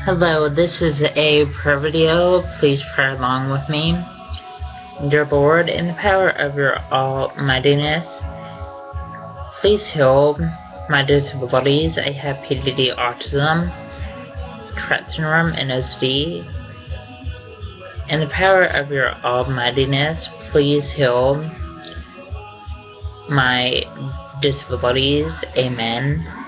Hello, this is a prayer video. Please pray along with me. Dear Lord, in the power of your almightiness, please heal my disabilities. I have PDD, autism, Tourette syndrome, and OCD. In the power of your almightiness, please heal my disabilities. Amen.